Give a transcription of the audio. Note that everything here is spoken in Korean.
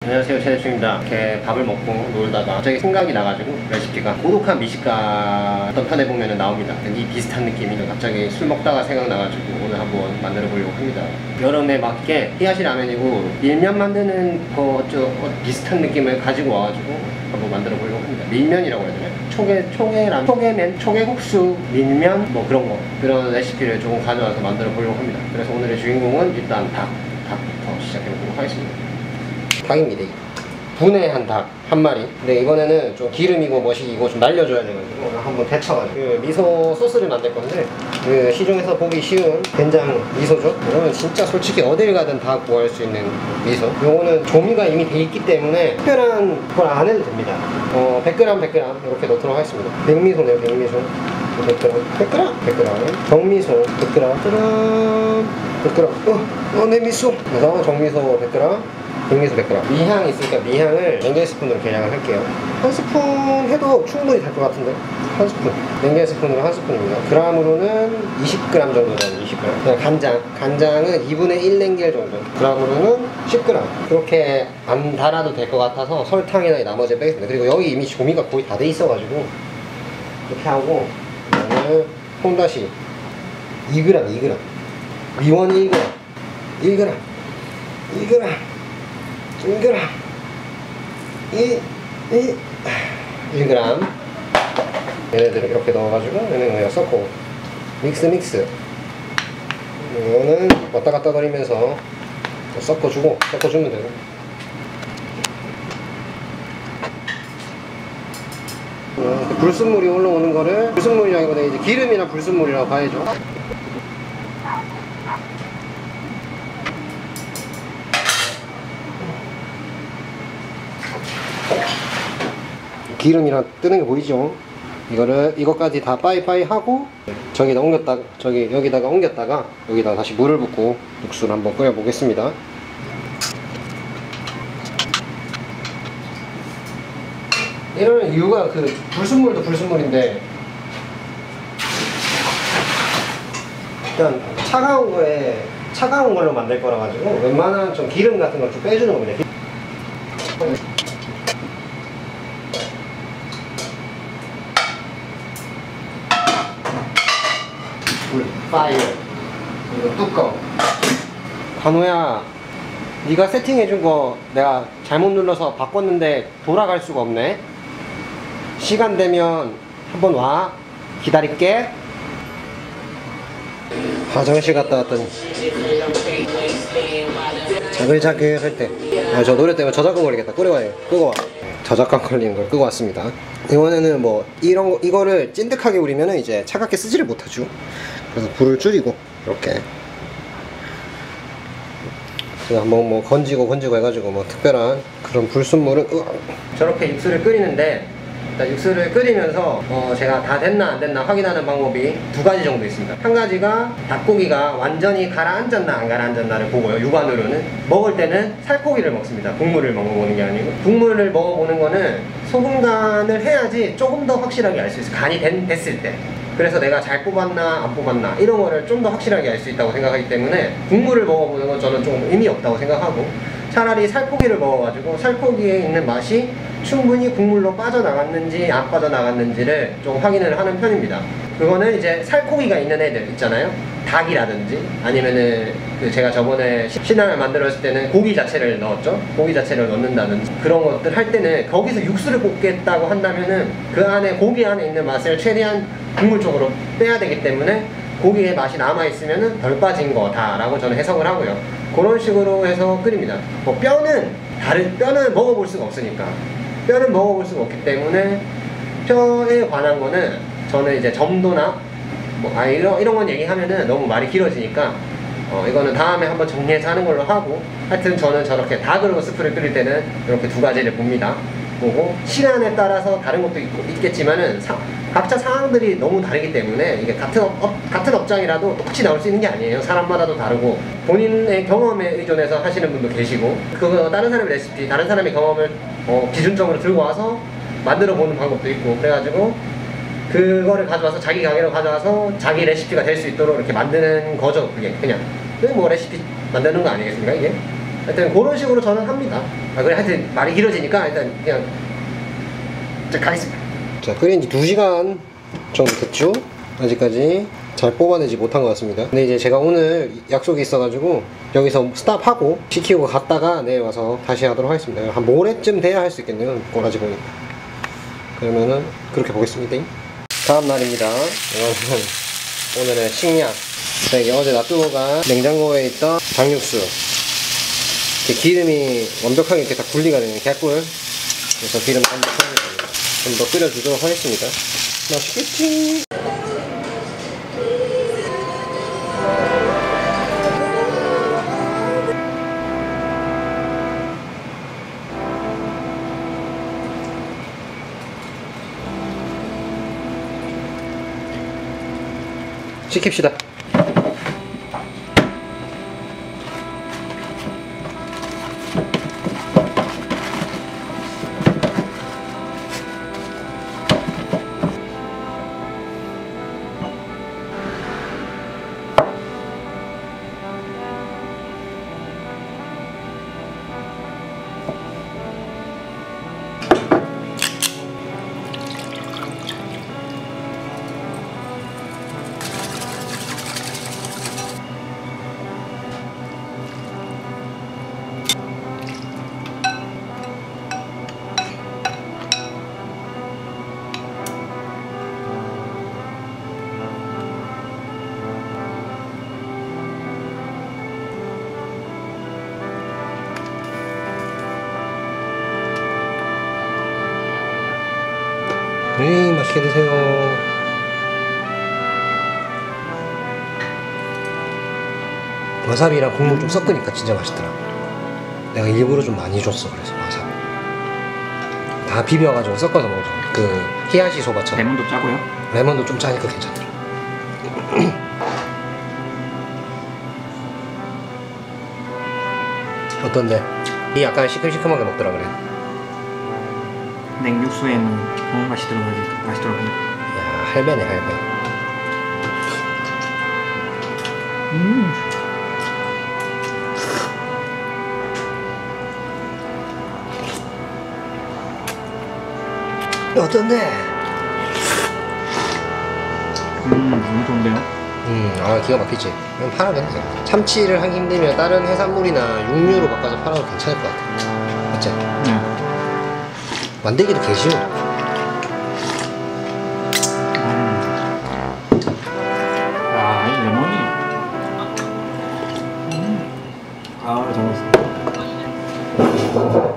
안녕하세요, 최대충입니다. 이렇게 밥을 먹고 놀다가 갑자기 생각이 나가지고 레시피가 고독한 미식가 어떤 편에 보면 나옵니다. 이 비슷한 느낌이 갑자기 술 먹다가 생각나가지고 오늘 한번 만들어 보려고 합니다. 여름에 맞게 히야시 라면이고 밀면 만드는 거 비슷한 느낌을 가지고 와가지고 한번 만들어 보려고 합니다. 밀면이라고 해야 되나? 초계라면, 초계면, 초계국수, 밀면 뭐 그런 레시피를 조금 가져와서 만들어 보려고 합니다. 그래서 오늘의 주인공은 일단 닭부터 시작해보도록 하겠습니다. 닭입니다. 분해한 닭 한 마리. 근데 이번에는 좀 기름이고 머시기고 좀 날려줘야 돼가지고 오늘 한번 데쳐가지고 그 미소 소스를 만들 건데 그 시중에서 보기 쉬운 된장 미소죠. 이거는 진짜 솔직히 어딜 가든 다 구할 수 있는 미소. 요거는 조미가 이미 돼 있기 때문에 특별한 걸 안 해도 됩니다. 100g 이렇게 넣도록 하겠습니다. 백미소네요, 백미소. 100g 정미소 100g 내 미소. 그래서 정미소 100g 백미소 100g. 미향 있으니까 미향을 냉장 스푼으로 계량을 할게요. 한 스푼 해도 충분히 될 것 같은데 한 스푼. 냉장 스푼으로 한 스푼입니다. 그램으로는 20g 정도 되는 20g. 그냥 간장은 2분의 1 냉겔 정도. 그램으로는 10g. 그렇게 안 달아도 될 것 같아서 설탕이나 나머지 빼겠습니다. 그리고 여기 이미 조미가 거의 다 돼 있어가지고 이렇게 하고 그다음에 홈다시 2g 미원 1g 1g 1g 얘네들을 이렇게 넣어가지고 얘네는 그냥 섞고 믹스 이거는 왔다 갔다 거리면서 섞어주면 돼요. 불순물이 올라오는 거를 불순물이라기보다 이제 기름이나 불순물이라고 봐야죠. 기름이랑 뜨는 게 보이죠? 이것까지 다 빠이빠이 하고 여기다가 옮겼다가 여기다가 다시 물을 붓고 육수를 한번 끓여 보겠습니다. 이런 이유가 그 불순물도 불순물인데 일단 차가운 걸로 만들 거라 가지고 웬만한 좀 기름 같은 걸 좀 빼주는 겁니다. 파이어 그리고 뚜껑. 관호야, 네가 세팅해준 거 내가 잘못 눌러서 바꿨는데 돌아갈 수가 없네. 시간 되면 한번 와. 기다릴게. 화장실 갔다 왔더니 자글자글 할 때 저 노래 때문에 저작권 걸리겠다. 끄고 와. 저작권 걸리는 걸 끄고 왔습니다. 이번에는 뭐 이거를 찐득하게 우리면은 이제 차갑게 쓰지를 못하죠. 그래서 불을 줄이고 이렇게 한번 뭐 건지고 해가지고 뭐 특별한 그런 불순물은 저렇게 육수를 끓이는데 일단 육수를 끓이면서 제가 다 됐나 안 됐나 확인하는 방법이 두 가지 정도 있습니다. 한 가지가 닭고기가 완전히 가라앉았나 안 가라앉았나를 보고요. 육안으로는 먹을 때는 살코기를 먹습니다. 국물을 먹어보는 게 아니고 국물을 먹어보는 거는 소금 간을 해야지 조금 더 확실하게 알 수 있어요. 간이 됐을 때. 그래서 내가 잘 뽑았나 안 뽑았나 이런 거를 좀 더 확실하게 알 수 있다고 생각하기 때문에 국물을 먹어보는 건 저는 좀 의미 없다고 생각하고 차라리 살코기를 먹어가지고 살코기에 있는 맛이 충분히 국물로 빠져나갔는지 안 빠져나갔는지를 좀 확인을 하는 편입니다. 그거는 이제 살코기가 있는 애들 있잖아요. 닭이라든지 아니면은 제가 저번에 신라면 만들었을 때는 고기 자체를 넣었죠. 고기 자체를 넣는다든지 그런 것들 할 때는 거기서 육수를 볶겠다고 한다면은 그 안에 고기 안에 있는 맛을 최대한 국물 쪽으로 빼야 되기 때문에 고기의 맛이 남아있으면은 덜 빠진 거다라고 저는 해석을 하고요. 그런 식으로 해서 끓입니다. 뭐 뼈는 먹어볼 수가 없으니까 뼈는 먹어볼 수가 없기 때문에 뼈에 관한 거는 저는 이제 점도나 이런 건 얘기하면은 너무 말이 길어지니까 이거는 다음에 한번 정리해서 하는 걸로 하고 하여튼 저는 저렇게 닭으로 스프를 끓일 때는 이렇게 두 가지를 봅니다. 보고 시간에 따라서 다른 것도 있겠지만은 각자 상황들이 너무 다르기 때문에 이게 같은 업장이라도 똑같이 나올 수 있는 게 아니에요. 사람마다도 다르고 본인의 경험에 의존해서 하시는 분도 계시고 그거 다른 사람의 레시피, 다른 사람의 경험을 기준점으로 들고 와서 만들어 보는 방법도 있고 그래가지고 그거를 가져와서 자기 가게로 가져와서 자기 레시피가 될 수 있도록 이렇게 만드는 거죠. 그게 그냥 뭐 레시피 만드는 거 아니겠습니까 이게? 하여튼 그런 식으로 저는 합니다. 아, 그래 하여튼 말이 길어지니까 일단 그냥 자 가겠습니다. 자 끓인 지 2시간 정도 됐죠? 아직까지 잘 뽑아내지 못한 것 같습니다. 근데 이제 제가 오늘 약속이 있어가지고 여기서 스탑하고 시키고 갔다가 내일 와서 다시 하도록 하겠습니다. 한 모레쯤 돼야 할 수 있겠네요. 꼬라지 보니까. 그러면은 그렇게 보겠습니다. 다음 날입니다. 이거는 오늘의 식량. 자, 이게 어제 놔두고 간 냉장고에 있던 장육수. 이렇게 기름이 완벽하게 이렇게 다 분리가 되는 개꿀. 그래서 기름 좀 더 끓여주도록 하겠습니다. 맛있겠지? 시킵시다. 맛있게 드세요. 와사비랑 국물 좀 섞으니까 진짜 맛있더라. 내가 일부러 좀 많이 줬어. 그래서 와사비 다 비벼가지고 섞어서 먹어. 그 히야시 소바처럼. 레몬도 짜고요? 레몬도 좀 짜니까 괜찮더라. 어떤데? 이 약간 시큼시큼하게 먹더라 그래. 냉육수에는 좋은 맛이 들어가니까 맛있더라고요. 야, 할배네 할배. 어떤데? 너무 좋은데요? 아 기가 막히지. 그럼 팔아도 돼. 참치를 하기 힘들면 다른 해산물이나 육류로 바꿔서 팔아도 괜찮을 것 같아. 맞지? 네. 만들기도 개 쉬워. 아, 이 레몬이. 아, 잘 먹었어.